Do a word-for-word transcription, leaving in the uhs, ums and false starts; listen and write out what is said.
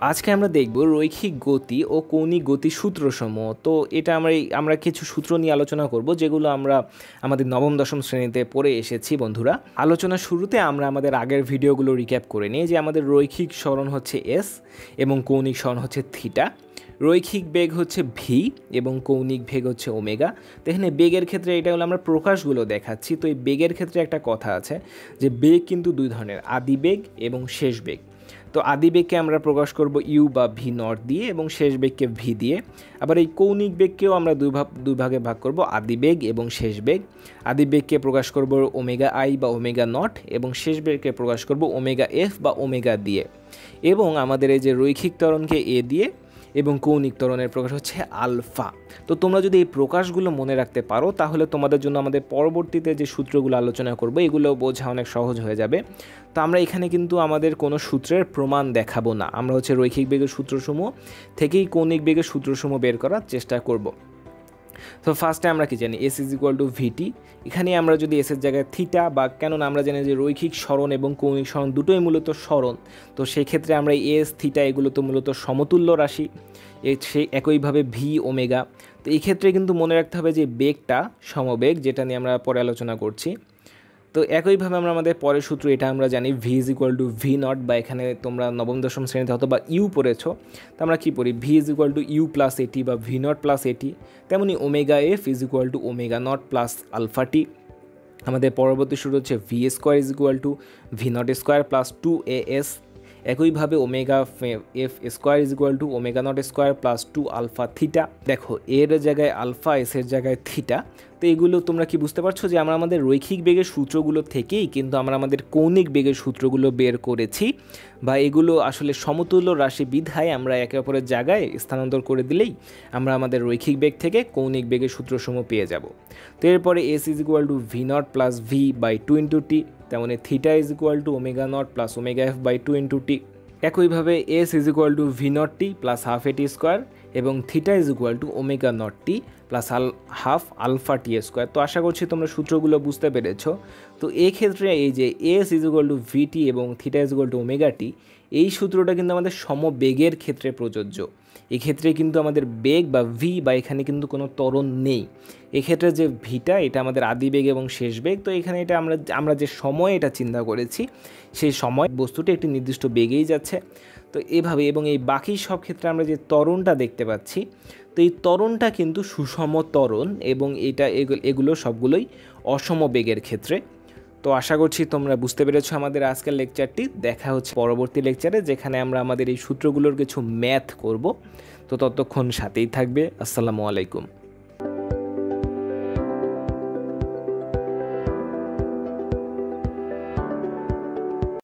আজকে আমরা দেখব রৈখিক গতি ও কৌণিক গতি সূত্রসমূহ। তো এটা আমরা আমরা কিছু সূত্র নিয়ে আলোচনা করব যেগুলো আমরা আমাদের নবম দশম শ্রেণীতে পড়ে এসেছি বন্ধুরা। আলোচনা শুরুতে আমরা আমাদের আগের ভিডিওগুলো রিক্যাপ করে নিই যে আমাদের রৈখিক সরণ হচ্ছে এস এবং কৌণিক সরণ হচ্ছে থিটা, রৈখিক বেগ হচ্ছে ভি এবং কৌণিক বেগ হচ্ছে ওমেগা। তো এখানে বেগের ক্ষেত্রে এটা হলো আমরা প্রকাশগুলো দেখাচ্ছি। তো এই বেগের ক্ষেত্রে একটা কথা আছে যে বেগ কিন্তু দুই ধরনের, আদি বেগ এবং শেষ বেগ। তো আদি বেগকে আমরা প্রকাশ করব ইউ বা ভি নট দিয়ে এবং শেষ বেগকে ভি দিয়ে। আবার এই কৌণিক বেগকেও আমরা দুই ভাগ দুই ভাগে ভাগ করব, আদি বেগ এবং শেষ বেগ। আদি বেগকে প্রকাশ করব ওমেগা আই বা ওমেগা নট এবং শেষ বেগকে প্রকাশ করব ওমেগা এফ বা ওমেগা দিয়ে। এবং আমাদের এই যে রৈখিক ত্বরণকে এ দিয়ে এবং কৌণিক ত্বরণের প্রকাশ হচ্ছে আলফা। তো তোমরা যদি এই প্রকাশগুলো মনে রাখতে পারো তাহলে তোমাদের জন্য আমাদের পরবর্তীতে যে সূত্রগুলো আলোচনা করবো এগুলো বোঝা অনেক সহজ হয়ে যাবে। তো আমরা এখানে কিন্তু আমাদের কোনো সূত্রের প্রমাণ দেখাবো না, আমরা হচ্ছে রৈখিক বেগের সূত্রসমূহ থেকেই কৌণিক বেগের সূত্রসমূহ বের করার চেষ্টা করব। তো ফার্স্টে আমরা কি জানি, S is equal to VT. এখানে আমরা যদি এসের জায়গায় থিটা বা কেননা আমরা জানি যে রৈখিক সরণ এবং কৌণিক সরণ দুটোই মূলত সরণ, তো সেই ক্ষেত্রে আমরা এস থিটা এগুলো তো মূলত সমতুল্য রাশি, সেই একইভাবে ভি ওমেগা। তো এই ক্ষেত্রে কিন্তু মনে রাখতে হবে যে বেগটা সমবেগ, যেটা নিয়ে আমরা পরে আলোচনা করছি। তো একইভাবে আমরা আমাদের পরের সূত্র এটা আমরা জানি, V is equal to V nought, বা এখানে তোমরা নবম দশম শ্রেণীতে হয়তো বা ইউ পড়েছো, তো আমরা কী পড়ি, V is equal to U plus A T বা ভি নট প্লাস এটি। তেমনি omega F is equal to omega nought plus alpha T. আমাদের পরবর্তী সূত্র হচ্ছে V square is equal to V nought square plus two A S. একইভাবে omega F square is equal to omega nought square plus two alpha theta. দেখো এর জায়গায় alpha, এসের জায়গায় থিটা। তো এগুলো তোমরা কি বুঝতে পারছো যে আমরা আমাদের রৈখিক বেগের সূত্রগুলো থেকেই কিন্তু আমরা আমাদের কৌণিক বেগের সূত্রগুলো বের করেছি, বা এগুলো আসলে সমতুল্য রাশি বিধায় আমরা একে অপরের জায়গায় স্থানান্তর করে দিলেই আমরা আমাদের রৈখিক বেগ থেকে কৌণিক বেগের সূত্রসমূহ পেয়ে যাব। তো এরপরে S is equal to V nought plus V by two into T, তেমনি theta is equal to omega nought plus omega F by two into T. একইভাবে S is equal to V nought T plus half A T square এবং theta is equal to omega nought T plus আল half alpha T square. তো আশা করছি তোমরা সূত্রগুলো বুঝতে পেরেছো। তো এই ক্ষেত্রে এই যে S is equal to VT এবং theta is equal to omega T, এই সূত্রটা কিন্তু আমাদের সমবেগের ক্ষেত্রে প্রযোজ্য। এক্ষেত্রে কিন্তু আমাদের বেগ বা ভি বা এখানে কিন্তু কোনো ত্বরণ নেই। এক্ষেত্রে যে ভিটা এটা আমাদের আদি বেগ এবং শেষ বেগ। তো এখানে এটা আমরা আমরা যে সময় এটা চিন্তা করেছি সেই সময় বস্তুটি একটি নির্দিষ্ট বেগেই যাচ্ছে। তো এভাবে এবং এই বাকি সব ক্ষেত্রে আমরা যে ত্বরণটা দেখতে পাচ্ছি, তো এই ত্বরণটা কিন্তু সুষম ত্বরণ এবং এটা এগুলো সবগুলোই অসম বেগের ক্ষেত্রে। তো আশা করছি তোমরা বুঝতে পেরেছো আমাদের আজকের লেকচারটি। দেখা হচ্ছে পরবর্তী লেকচারে, যেখানে আমরা আমাদের এই সূত্রগুলোর কিছু ম্যাথ করব। তো ততক্ষণ সাথেই থাকবে। আসসালামু আলাইকুম।